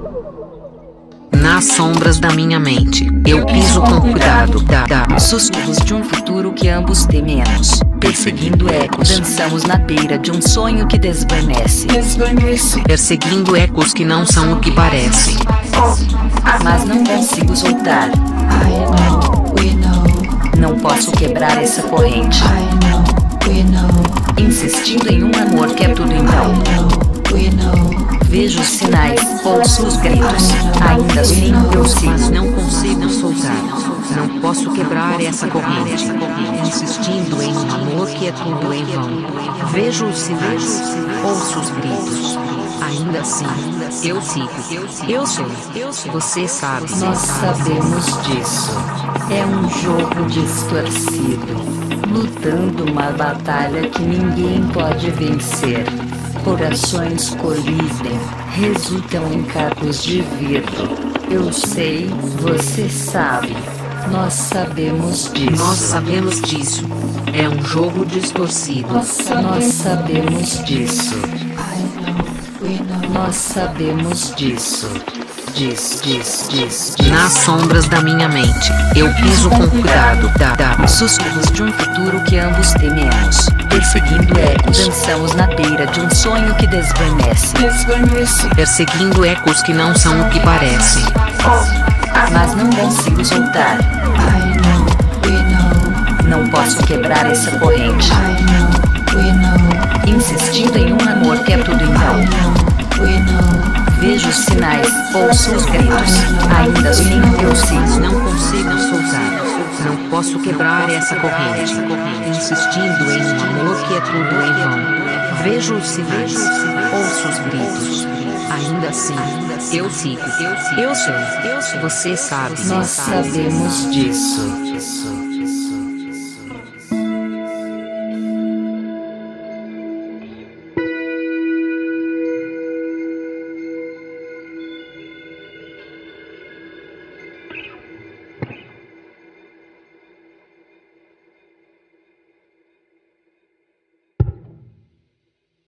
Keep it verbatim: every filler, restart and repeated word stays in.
Nas sombras da minha mente, eu piso com cuidado. Da, da. Sussurros de um futuro que ambos tememos. Perseguindo ecos, dançamos na beira de um sonho que desvanece. Perseguindo ecos que não são o que parecem. Mas não consigo soltar. Não posso quebrar essa corrente. Insistindo em um amor que é tudo então. Vejo os sinais, ouço os gritos. Ainda assim eu sigo. Mas não consigo soltar. Não posso quebrar essa corrente. Insistindo em um amor que é tudo em vão. Vejo os sinais, ouço os gritos. Ainda assim, eu sigo. Eu sei, você sabe. Nós sabemos disso. É um jogo distorcido, lutando uma batalha que ninguém pode vencer. Corações colidem, resultam em cacos de vidro. Eu sei, você sabe. Nós sabemos disso. Nós sabemos disso. É um jogo distorcido. Nós sabemos disso. Nós sabemos disso. Diz, diz, diz, diz. Nas sombras da minha mente, eu piso com cuidado. Da, da. Sussurros de um futuro que ambos tememos. Perseguindo ecos, dançamos na beira de um sonho que desvanece. Perseguindo ecos que não são o que parecem. Mas não consigo soltar. Não posso quebrar essa corrente. Insistindo em um amor que é tudo então. Vejo os sinais, ouço os gritos. Ainda assim eu sigo. Não consigo soltar. Não posso quebrar essa corrente. Insistindo em um amor que é tudo em vão. Vejo os sinais, ouço os gritos. Ainda assim, eu sigo. Eu sei, você sabe. Nós sabemos disso.